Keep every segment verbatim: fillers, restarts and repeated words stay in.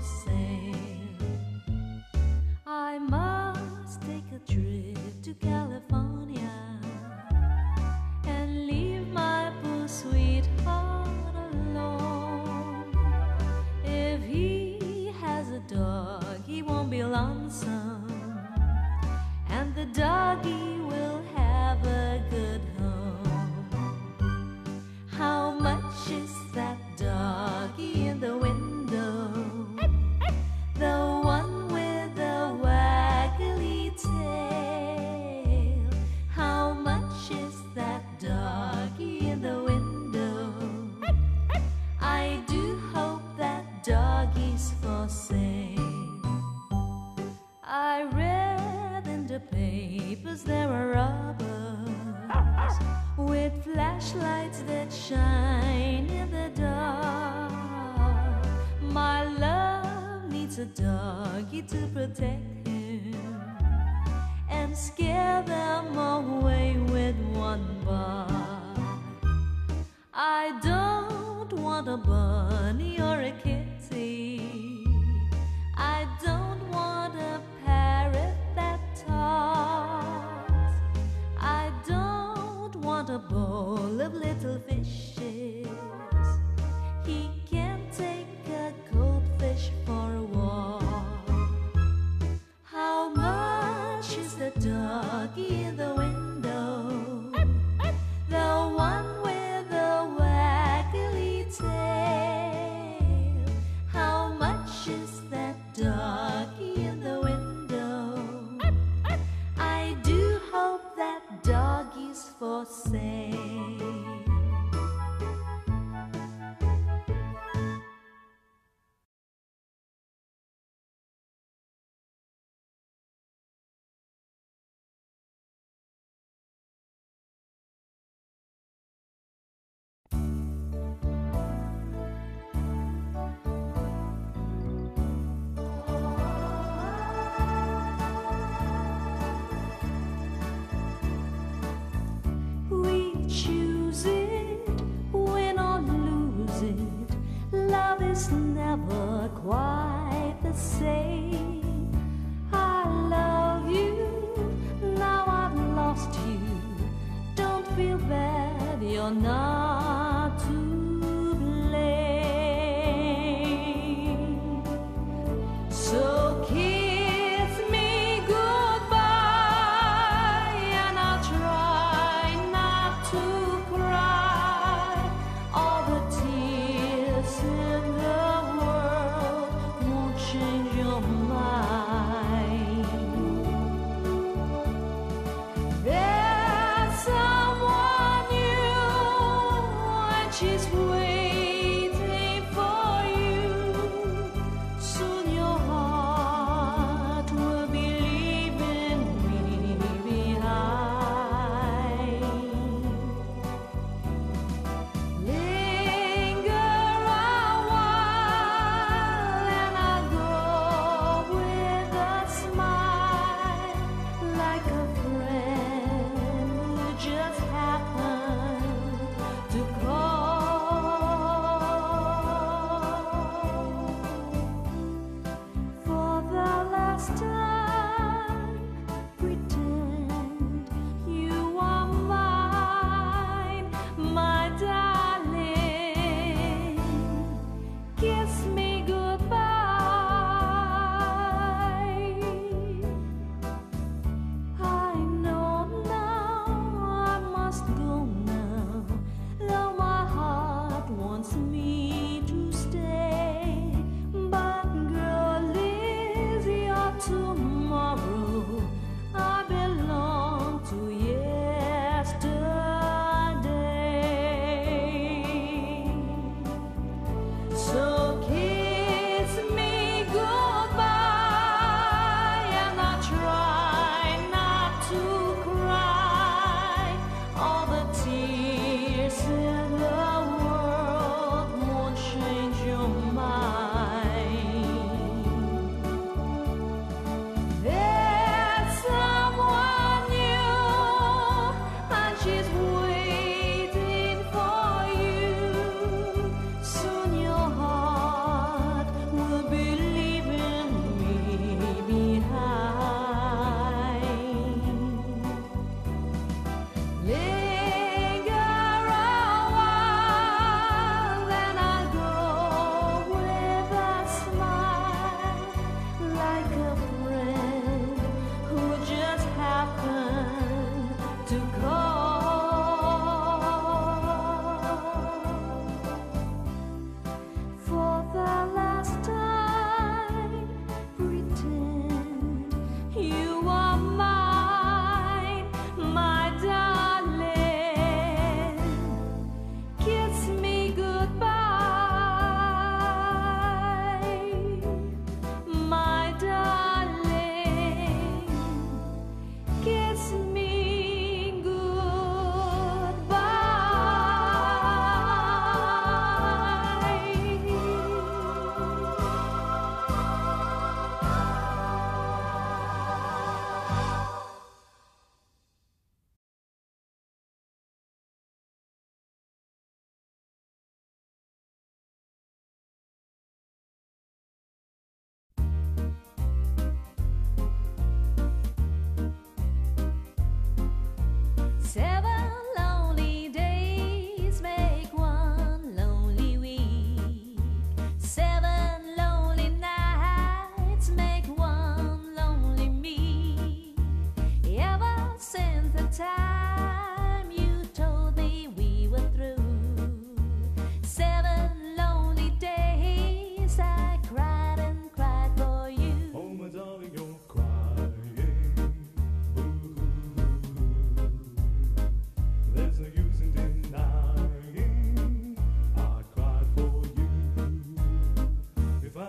sale. I must take a trip to California and leave my poor sweetheart alone. If he has a dog, he won't be lonesome, and the doggy will have a good home. How much is that doggy in the window? The one with the waggly tail. How much is that doggy in the window? I do hope that doggy's for sale. I read in the papers there were robbers with flashlights that shine in the dark. My love needs a doggy to protect him and scare them away with one bark. I don't want a bunny or a kitty. I don't want a parrot that talks. I don't want a bowl of little fishes. He can't take a goldfish for a walk. How much is the doggy in the window? The one with the waggly tail.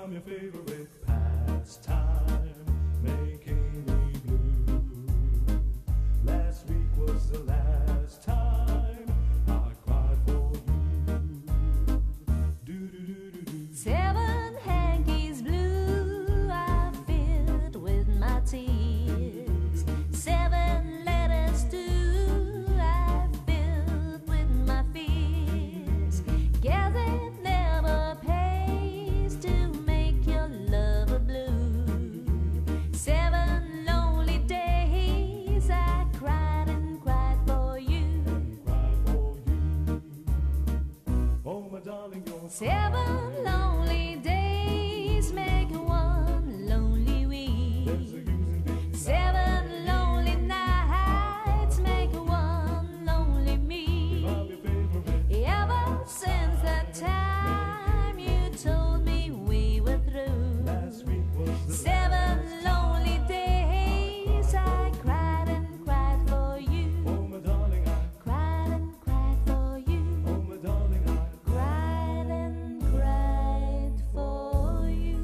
I'm your favorite pastime, making me blue. Last week was the last time I cried for you. Do do do do do. Seven hankies blue I filled with my tears. Seven letters too I filled with my fears. Guess it never pays to make your lover blue. Seven lonely days I cried and cried for you. Cried for you. Oh my darling, you're Seven lonely days make one lonely week. there's a use in being Seven lonely nights make one lonely me. I'm your favorite. Ever since that time you told me we were through. Last week was the Seven lonely days I cried and cried for you. Oh my darling, I Cried and cried for you. oh my darling, I Cried and cried for you.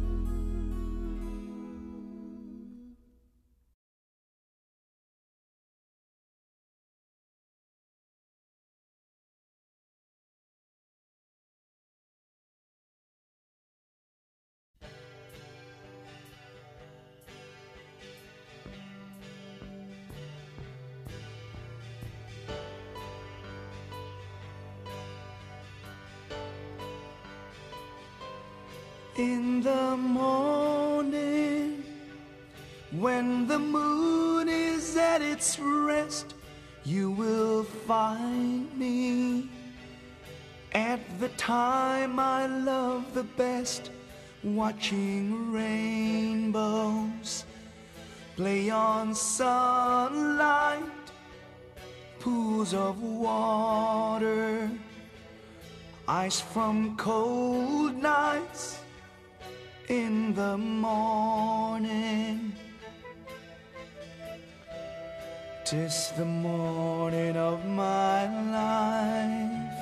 In the morning, when the moon is at its rest, you will find me at the time I love the best, watching rainbows play on sunlight, pools of water, ice from cold nights. In the morning, 'tis the morning of my life.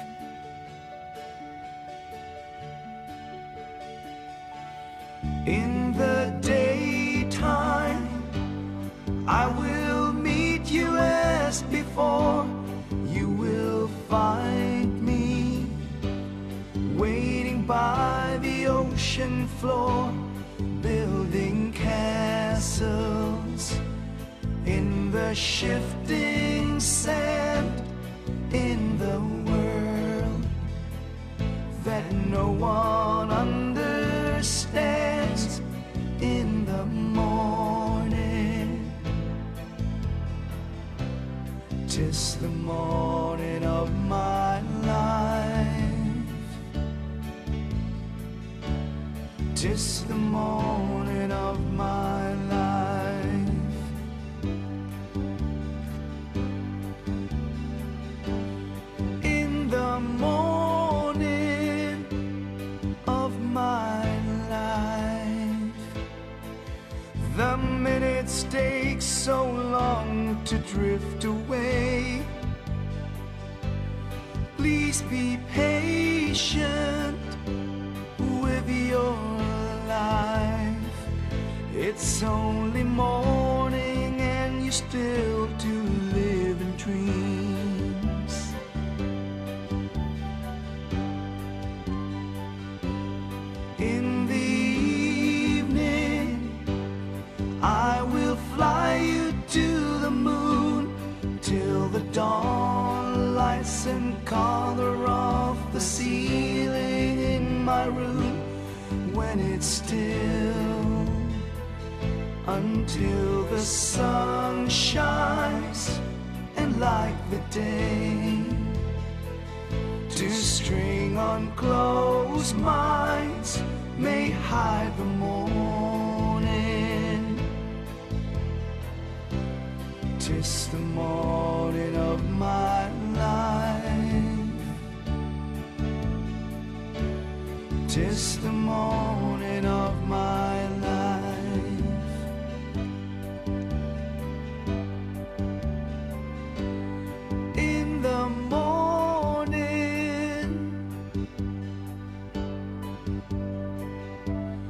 In the daytime, I will meet you as before. You will find me waiting by the ocean floor, building castles in the shifting sand, in the world that no one understands. In the morning, 'tis the morning of my life. 'Tis the morning of my life. In the morning of my life, the minutes take so long to drift away. Please be patient with your life. It's only morning and you still to live in dreams. In the evening, I will fly you to the moon till the dawn lights and color off the ceiling in my room. When it's still, until the sun shines, and like the day, to string on closed minds may hide the morning. 'Tis the morning of my life. 'Tis the morning of my life. In the morning,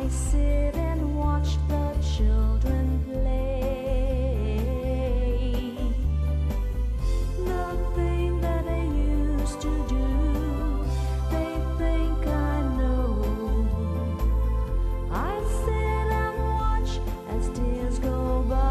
sit and watch the children play. Nothing that they used to do, they think I know. I sit and watch as tears go by.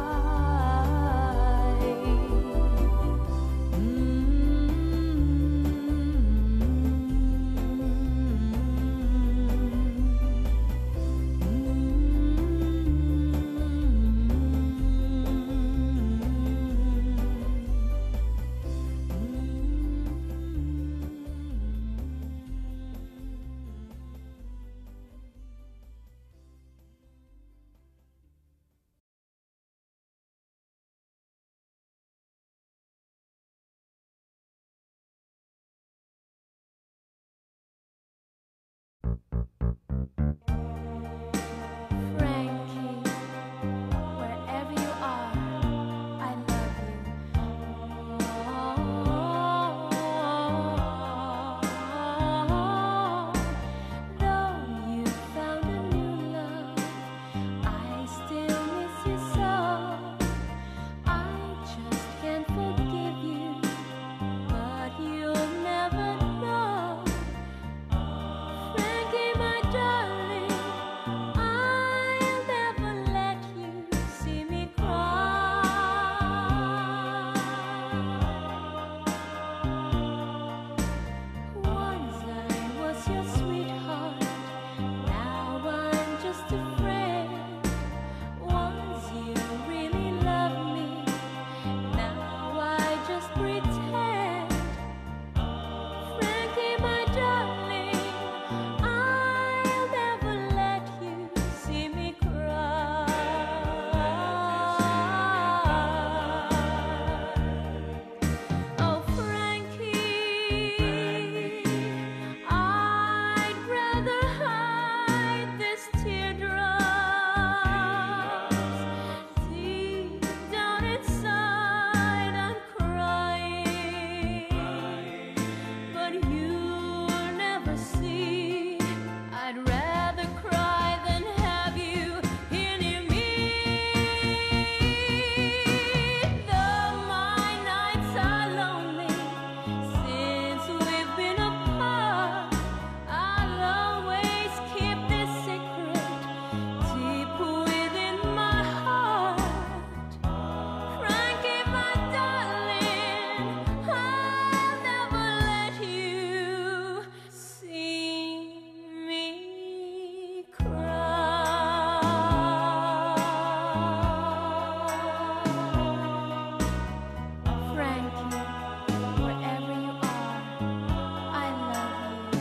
Frankie, wherever you are, I love you. Though you found a new love, I still miss you so. I just can't forgive you, but you'll never know. Frankie, my darling, I'll never let you see me cry. Once I was your sweetheart, now I'm just a friend. Once you really loved me, now I just pretend. Frankie, my darling, I'll never let you see me cry. Oh, Frankie, I'd rather hide this teardrops. Deep down inside, I'm crying, but you'll never see. I'd rather cry than have you here near me. Though my nights are lonely since we've been apart, I'll always keep this secret deep within my heart. Frankie, my darling, I'll never let you see me cry. Frankie, wherever you are, I love you.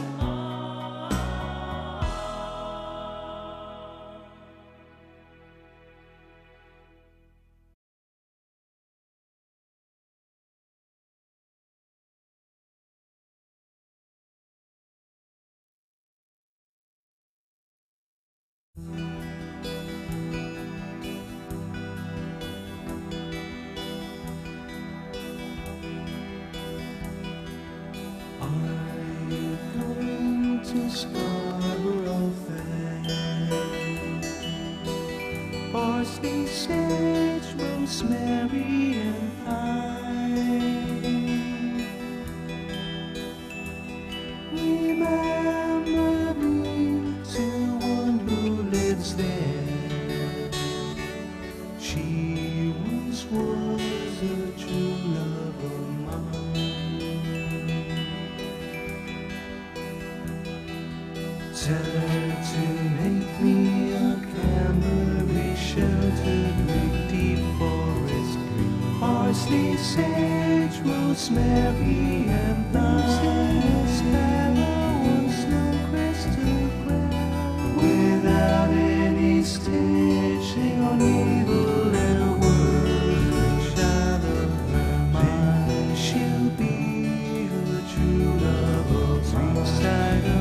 Are you going to Scarborough Fair? Parsley, sage, rosemary, and thyme. Remember me to one who lives there. She once was a true love of mine. Tell her to make me a Camberry sheltered with deep forest green. Parsley, sage, rosemary, and thyme. Sparrow on snow crested ground, without any stitching on evil and a word shadow her mind. Then she'll be her true love of sweet cider.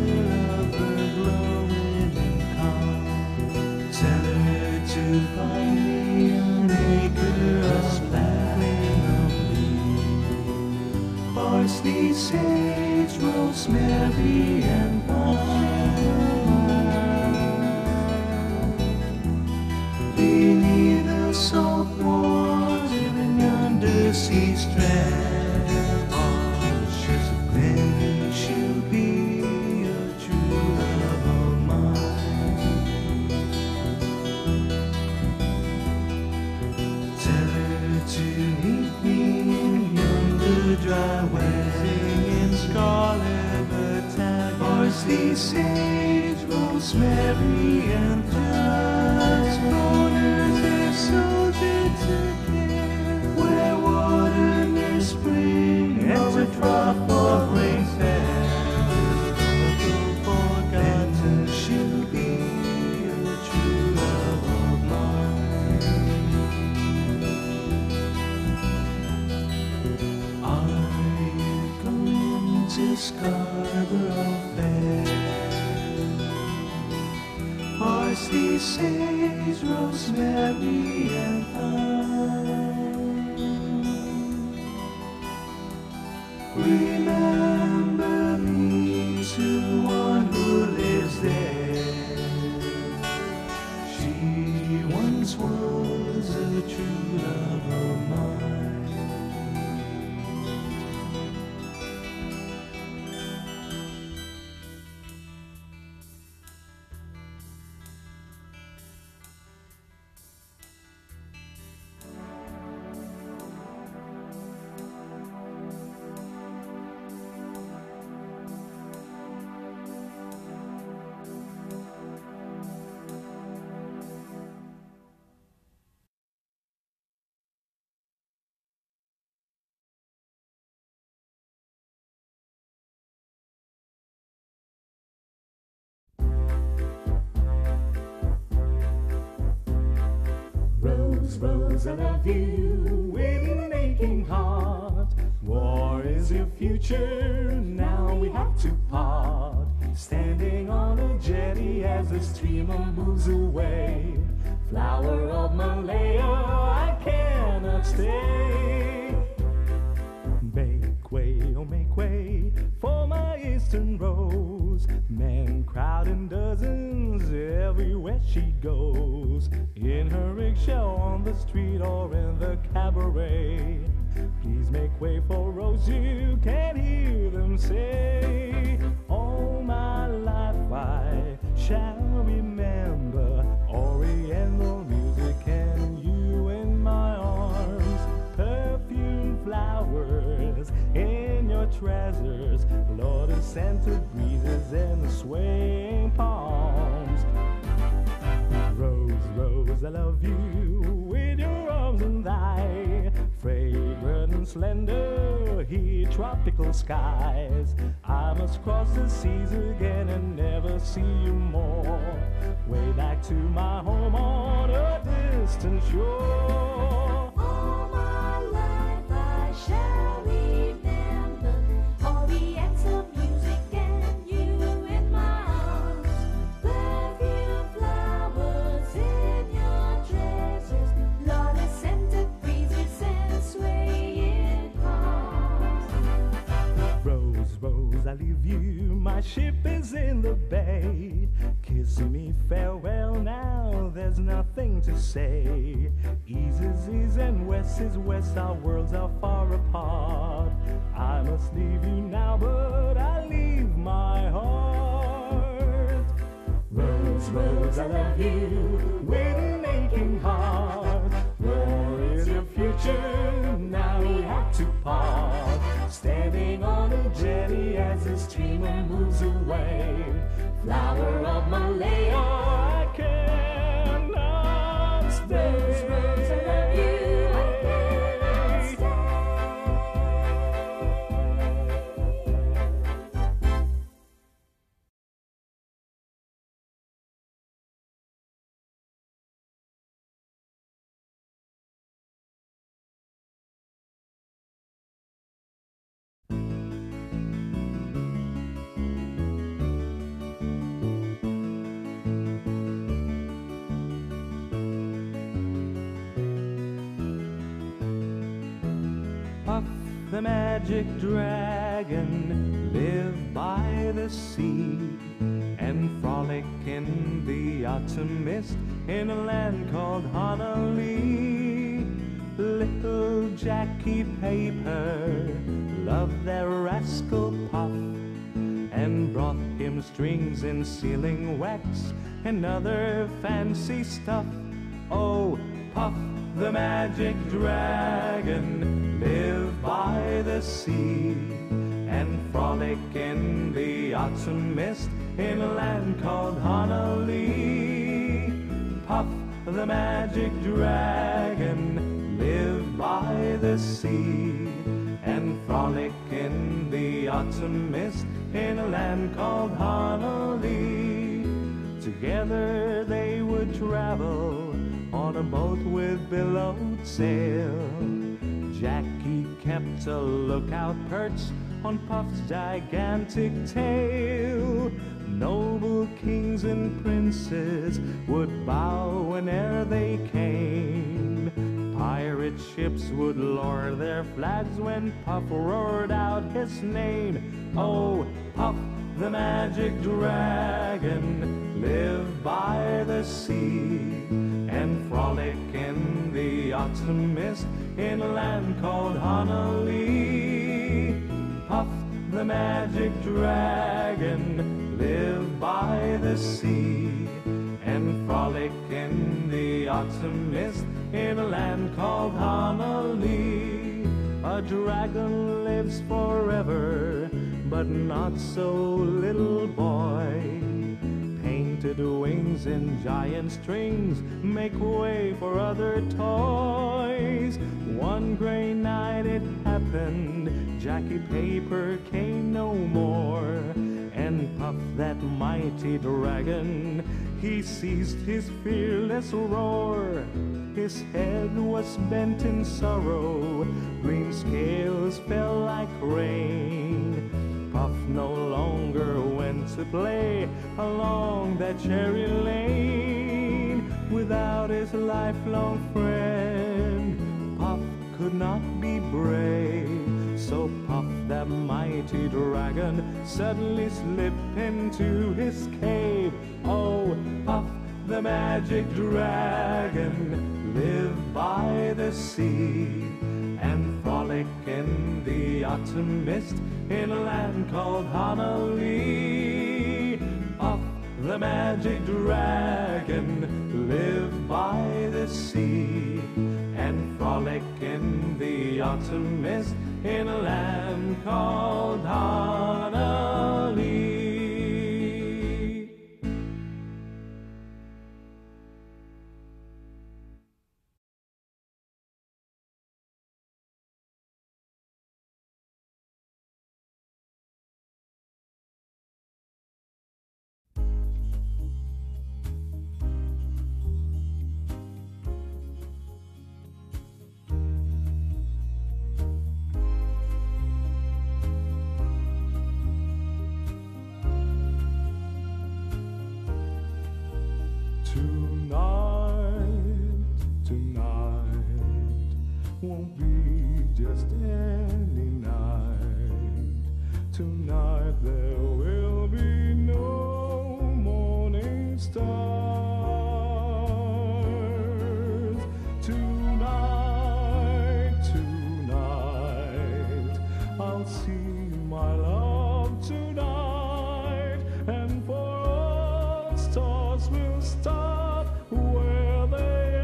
To find me an acre of splendid parsley, sage, rosemary, and thyme. sage, rosemary, and thyme. Corners their soldier took care, where water near spring and a drop of rain fell. Don't forgotten she'll be a true love of mine. I've come to Scarborough Fair. Parsley, sage, rosemary, and thyme. Remember me to one who lives there. She once was a true love of mine. Rose, Rose, I love you with an aching heart. War is your future, now we have to part. Standing on a jetty as the steamer moves away. Flower of Malaya, I cannot stay. Make way, oh make way for my eastern rose. Men crowd in dozens everywhere she goes. In her rickshaw, on the street, or in the cabaret. Please make way for Rose, you can hear them say. All my life I shall remember Oriental music and you in my arms. Perfume flowers in your treasures, lotus scented breezes and swaying palms. Rose, Rose, I love you with your arms and thigh, fragrant and slender, here tropical skies. I must cross the seas again and never see you more. Way back to my home on a distant shore. All my life I shall remember Oriental music and you in my arms. Perfume flowers in your dresses, lotus scented breezes and swaying palms. Rose, Rose, I leave you, my ship is in the bay. Kiss me farewell now, there's nothing to say. East is east and west is west, our worlds are far apart. I must leave you now, but I leave my heart. Rose, Rose, I love you with an aching heart. War is your future, now we have to part. Standing on a jetty as the steamer moves away. Flower of Malaya, I cannot stay. Rose, Rose, I love you, I cannot stay. Puff the magic dragon, live by the sea, and frolic in the autumn mist in a land called Honolulu. Little Jackie Paper loved that rascal Puff, and brought him strings and sealing wax and other fancy stuff. Oh, Puff the magic dragon, live by the sea, and frolic in the autumn mist in a land called Honolulu. Puff the magic dragon lived by the sea and frolic in the autumn mist in a land called Honolulu. Together they would travel on a boat with billowed sail. Jackie kept a lookout perch on Puff's gigantic tail. Noble kings and princes would bow whene'er they came. Pirate ships would lower their flags when Puff roared out his name. Oh, Puff the magic dragon lived by the sea and frolic in the autumn mist in a land called Honolulu. Puff the magic dragon lived by the sea and frolic in the autumn mist in a land called Honolulu. A dragon lives forever, but not so, little boy. Painted wings and giant strings make way for other toys. One gray night it happened, Jackie Paper came no more, and Puff, that mighty dragon, he ceased his fearless roar. His head was bent in sorrow, green scales fell like rain. Puff no longer went to play along that cherry lane. Without his lifelong friend, Puff could not be brave. So Puff, that mighty dragon, suddenly slipped into his cave. Oh, Puff the magic dragon lived by the sea and frolic in the autumn mist in a land called Honolulu. Puff the magic dragon lived by the sea and frolic in the autumn mist in a land called Honolulu. Tonight, tonight won't be just any night. Tonight there will be no morning stars. Tonight, tonight I'll see my love tonight, and for all stars will stop where they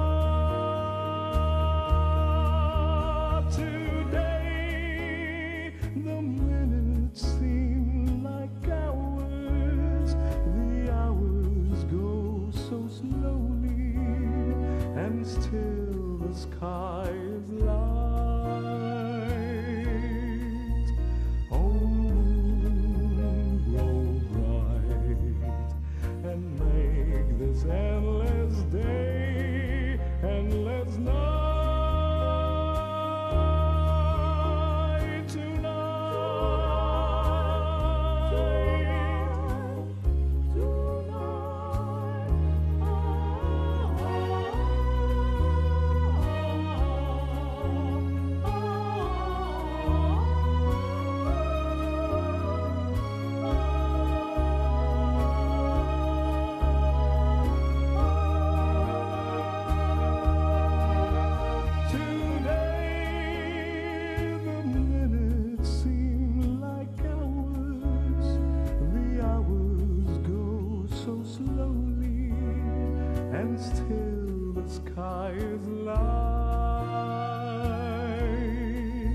are. Today the minutes seem like hours, the hours go so slowly, and still the sky is light. Oh, moon, grow bright and make this endless day endless night.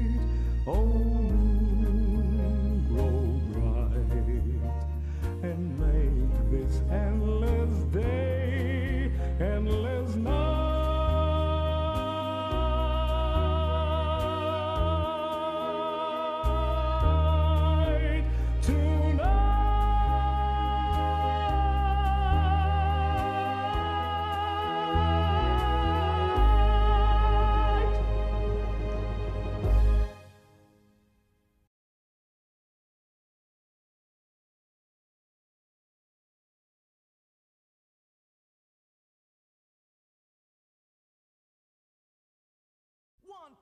And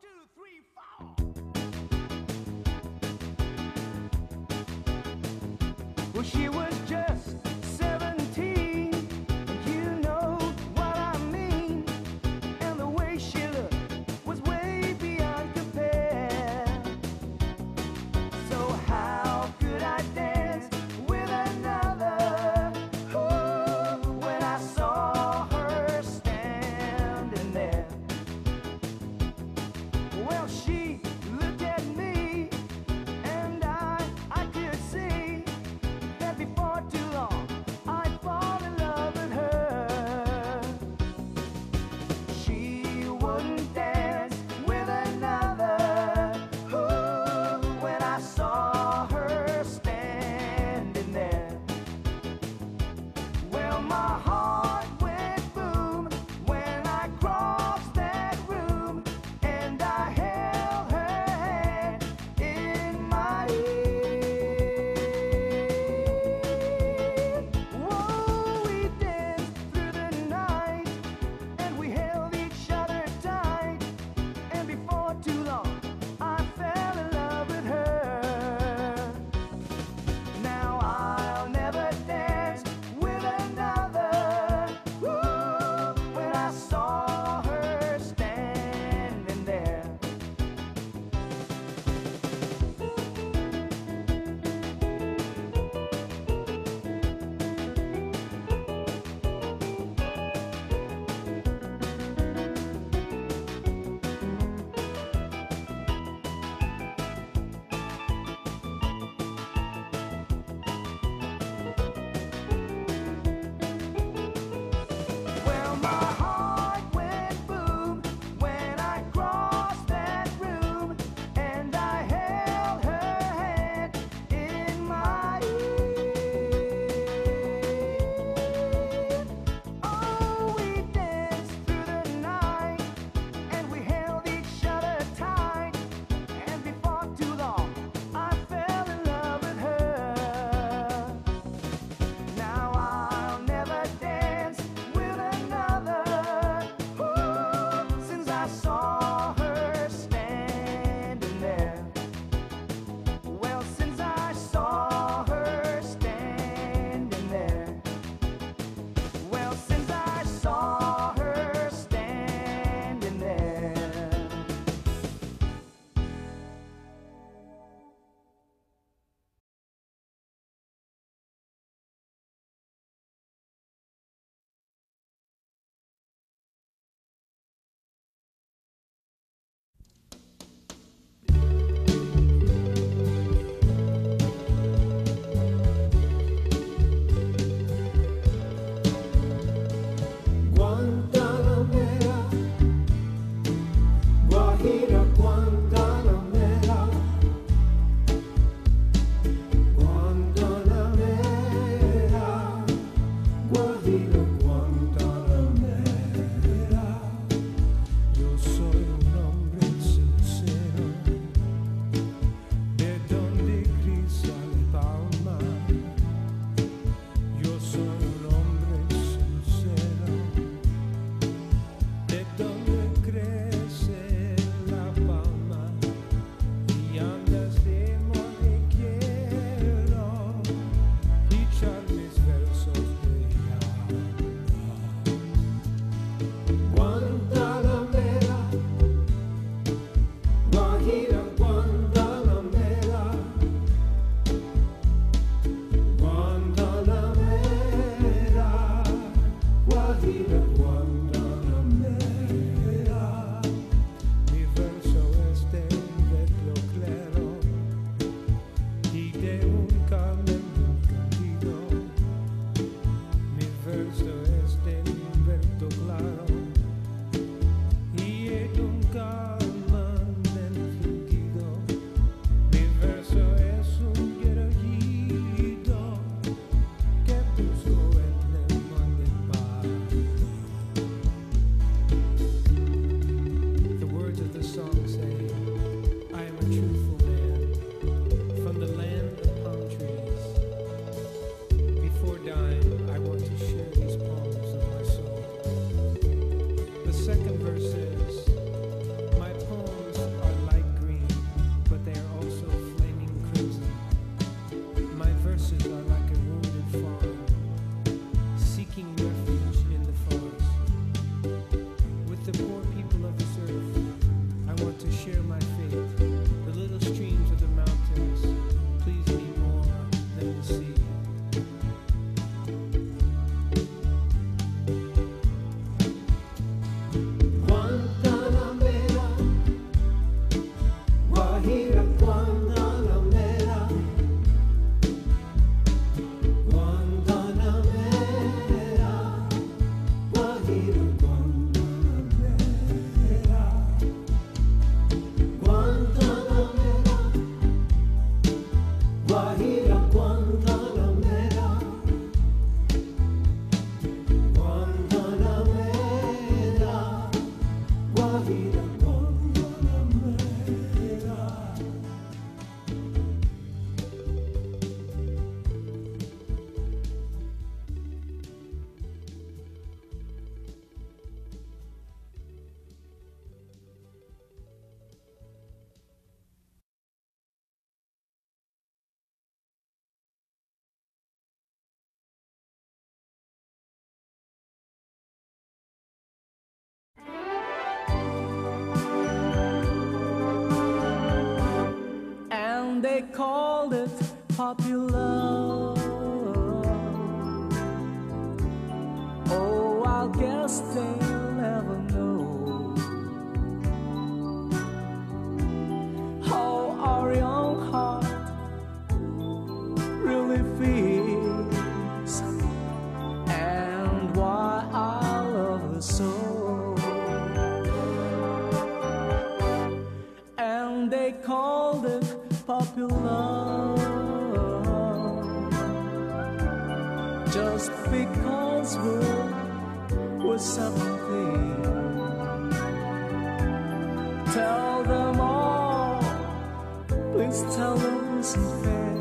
Well, she was just seventeen, and you know what I mean. And the way she looked was way beyond compare. So how could I dance with another? Ooh, when I saw her standing there. Well, she looked at me, and I, I could see that before too long I'd fall in love with her. She wouldn't dance with another. Ooh, when I saw her standing there. Well, my heart went boom when I crossed that room, and I held her hand in my ear. Whoa, we danced through the night, and we held each other tight, and before too long I fell in love with her. Now I'll never dance with another. Ooh, when I saw her standing there. Well, my heart went boom when I crossed that room, and I held her hand in my ear. Oh, we danced through the night, and we held each other tight, and before too long I fell in love with her. Now I'll never dance with another. Ooh, since I saw her standing there. Well, since I saw her standing there. Well, since I saw her standing there. Guantanamera, Guajira, Guantanamera, Guantanamera, Guajira, Guantanamera. Yo soy un hombre sincero, de donde Cristal Palma. Yo soy un hombre sincero, de donde crece la palma, y andas de quiero echar mis versos de alma. Guantanamera, Guajira, Guantanamera, Guantanamera, Guajira, Guantanamera. Mi verso es de un verso claro y de un carmen candido. Mi verso es de un verso claro y de un carmen encendido. Mi verso es un guerrillito que busco en el mar de paz. The words of the song say, I am a truthful man from the land of palm trees. Before dying, I want to share these poems they called it popular. Oh, I guess they'll never know how our young heart really feels and why I love her so. And they called it popular just because we're, we're seventeen. Tell them all, please tell them it's unfair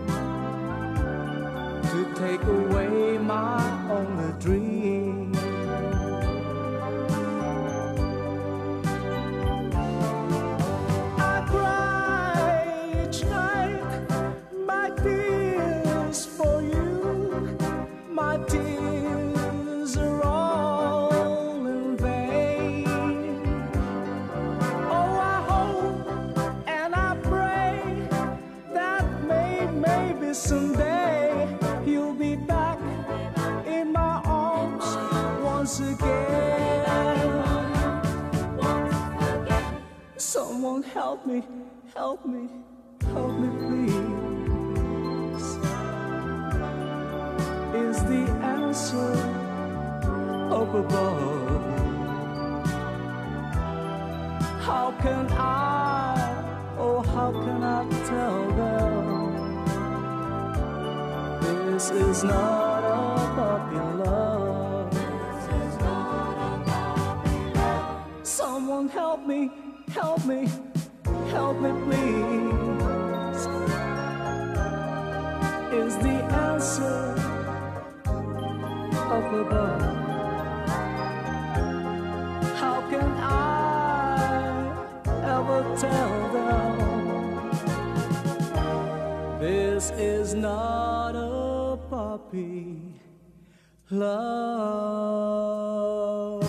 to take away my only dream. I cry each night my tears for you. My tears are all in vain. Oh, I hope and I pray that may, maybe someday you'll be back in my arms once again. Someone help me, help me, help me please. Is the answer up above? How can I, oh how can I tell them this is not a popular? Someone help me, help me, help me please. Is the answer up above? How can I ever tell them this is not a puppy love?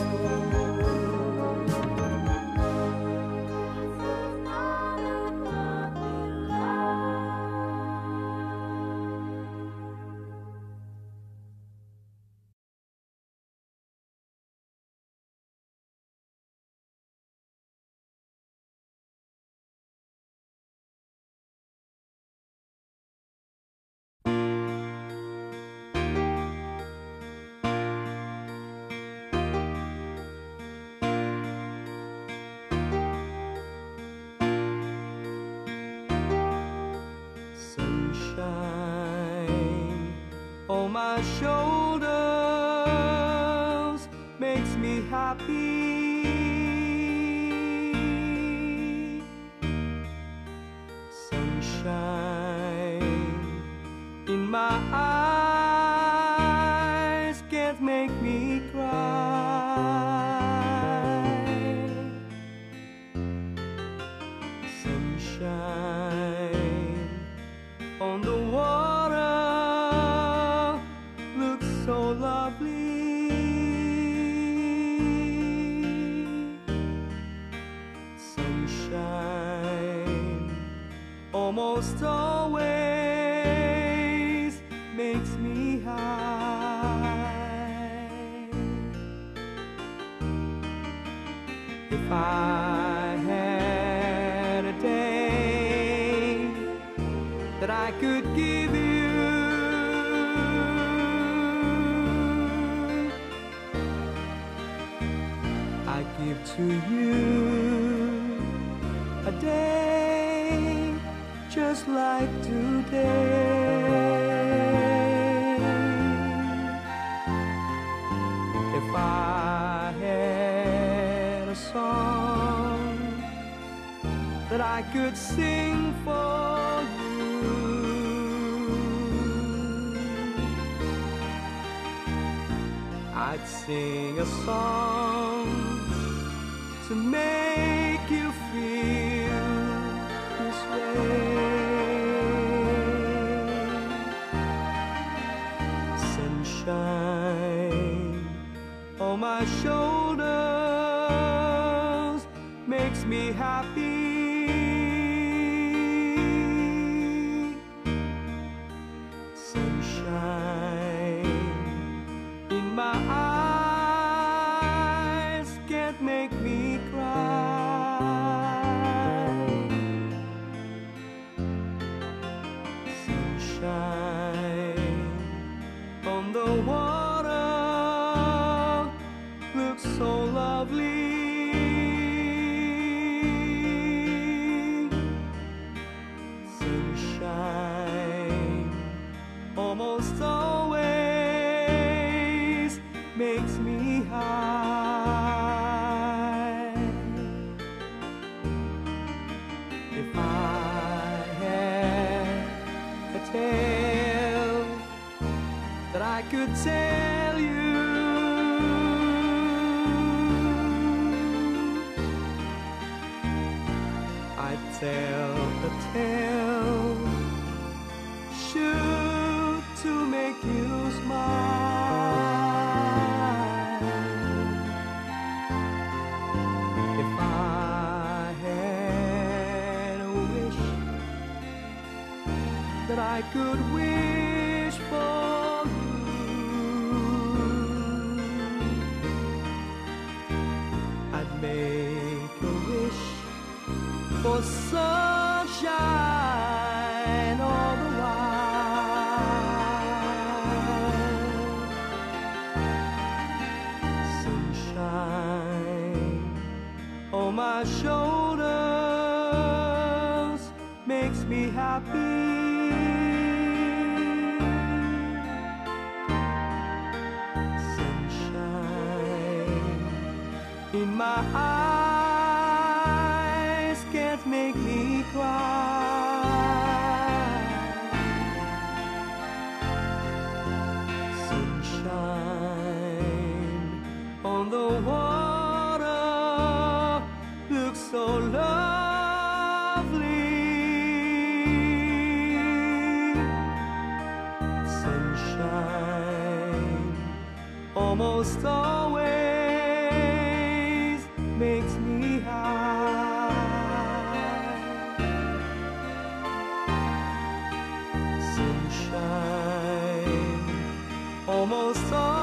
Sunshine on my shoulders makes me happy. Sunshine in my eyes can't make me cry. Sunshine on the water looks so lovely. Sunshine almost always makes me high. If I had a day that I could give you, I give to you a day just like today. If I had a song that I could sing for you, I'd sing a song to make you feel this way. Sunshine on my shoulders makes me happy. makes me high. If I had a tale that I could tell you, I'd tell the tale sure to make you smile. If I had a wish that I could wish for you, I'd make a wish for sunshine all the while. Sunshine on my shoulders makes me happy. Sunshine in my eyes can't make me cry. Sunshine on the water looks so lovely. Sunshine almost always makes me high. Sunshine almost always